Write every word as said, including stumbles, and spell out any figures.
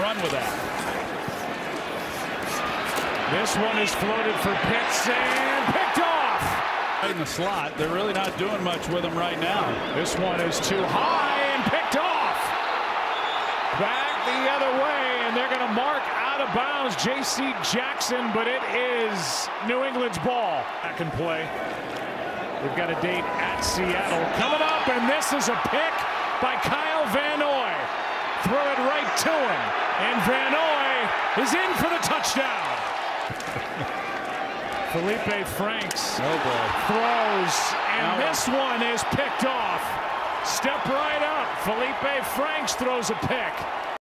run with that. This one is floated for Pitts and picked off. In the slot, they're really not doing much with him right now. This one is too high and picked off. Back the other way, and they're going to mark out of bounds J C Jackson, but it is New England's ball. Back and play. We've got a date at Seattle coming up, and this is a pick by Kyle Van Noy. Throw it right to him, and Van Noy is in for the touchdown. Felipe Franks oh boy. throws, and Now this one is picked off. Step right up. Felipe Franks throws a pick.